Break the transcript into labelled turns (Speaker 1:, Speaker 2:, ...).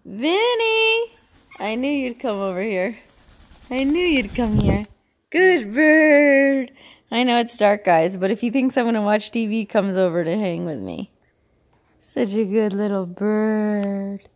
Speaker 1: Vinny! I knew you'd come over here. I knew you'd come here. Good bird. I know it's dark, guys, but if he thinks I'm going to watch TV, he comes over to hang with me. Such a good little bird.